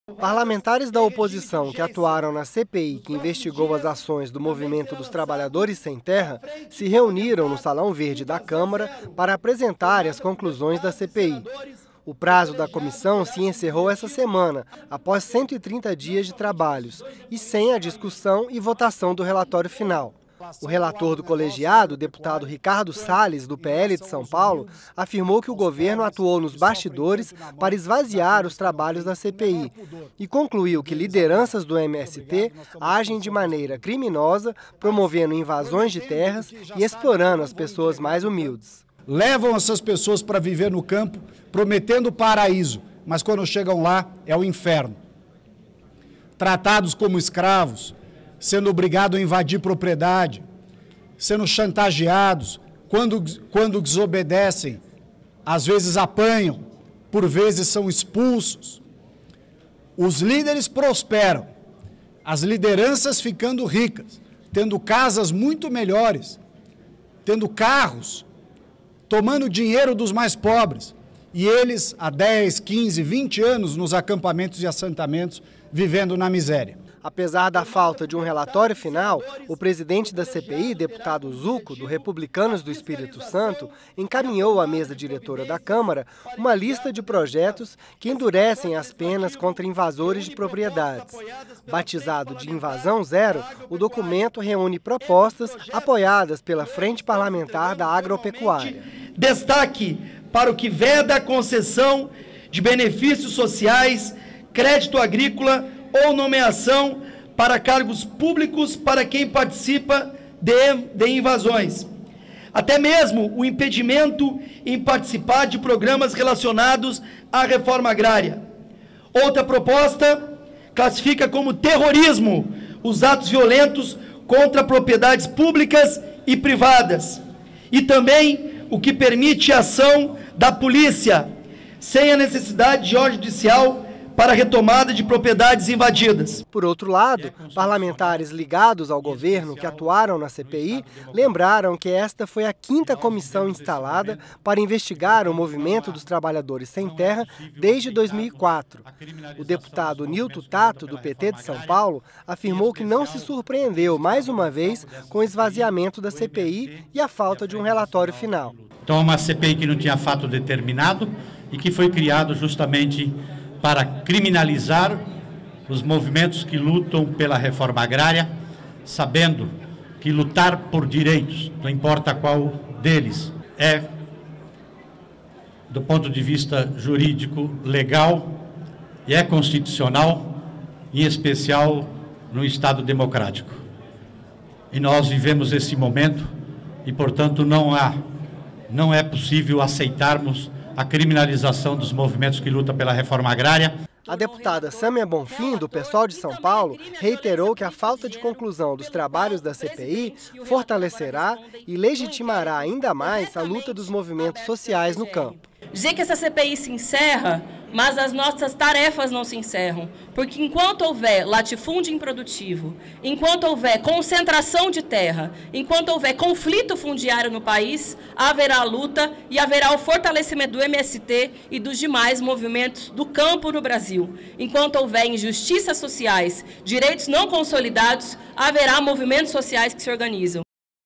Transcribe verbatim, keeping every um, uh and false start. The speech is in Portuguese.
Parlamentares da oposição que atuaram na C P I que investigou as ações do Movimento dos Trabalhadores Sem Terra se reuniram no Salão Verde da Câmara para apresentar as conclusões da C P I. O prazo da comissão se encerrou essa semana, após cento e trinta dias de trabalhos, e sem a discussão e votação do relatório final. O relator do colegiado, o deputado Ricardo Salles, do P L de São Paulo, afirmou que o governo atuou nos bastidores para esvaziar os trabalhos da C P I e concluiu que lideranças do M S T agem de maneira criminosa, promovendo invasões de terras e explorando as pessoas mais humildes. Levam essas pessoas para viver no campo, prometendo paraíso, mas quando chegam lá é o inferno. Tratados como escravos, sendo obrigados a invadir propriedade, sendo chantageados, quando, quando desobedecem, às vezes apanham, por vezes são expulsos. Os líderes prosperam, as lideranças ficando ricas, tendo casas muito melhores, tendo carros, tomando dinheiro dos mais pobres, e eles há dez, quinze, vinte anos nos acampamentos e assentamentos, vivendo na miséria. Apesar da falta de um relatório final, o presidente da C P I, deputado Zucco, do Republicanos do Espírito Santo, encaminhou à mesa diretora da Câmara uma lista de projetos que endurecem as penas contra invasores de propriedades. Batizado de Invasão Zero, o documento reúne propostas apoiadas pela Frente Parlamentar da Agropecuária. Destaque para o que veda a concessão de benefícios sociais, crédito agrícola ou nomeação para cargos públicos para quem participa de, de invasões. Até mesmo o impedimento em participar de programas relacionados à reforma agrária. Outra proposta classifica como terrorismo os atos violentos contra propriedades públicas e privadas. E também o que permite a ação da polícia, sem a necessidade de ordem judicial para a retomada de propriedades invadidas. Por outro lado, parlamentares ligados ao governo que atuaram na C P I lembraram que esta foi a quinta comissão instalada para investigar o movimento dos trabalhadores sem terra desde dois mil e quatro. O deputado Nilton Tato, do P T de São Paulo, afirmou que não se surpreendeu mais uma vez com o esvaziamento da C P I e a falta de um relatório final. Então, é uma C P I que não tinha fato determinado e que foi criado justamente para criminalizar os movimentos que lutam pela reforma agrária, sabendo que lutar por direitos, não importa qual deles, é, do ponto de vista jurídico, legal e é constitucional, em especial no Estado democrático. E nós vivemos esse momento e, portanto, não há, não é possível aceitarmos a criminalização dos movimentos que lutam pela reforma agrária. A deputada Sâmia Bonfim, do PSOL de São Paulo, reiterou que a falta de conclusão dos trabalhos da C P I fortalecerá e legitimará ainda mais a luta dos movimentos sociais no campo. Dizer que essa C P I se encerra, mas as nossas tarefas não se encerram, porque enquanto houver latifúndio improdutivo, enquanto houver concentração de terra, enquanto houver conflito fundiário no país, haverá luta e haverá o fortalecimento do M S T e dos demais movimentos do campo no Brasil. Enquanto houver injustiças sociais, direitos não consolidados, haverá movimentos sociais que se organizam.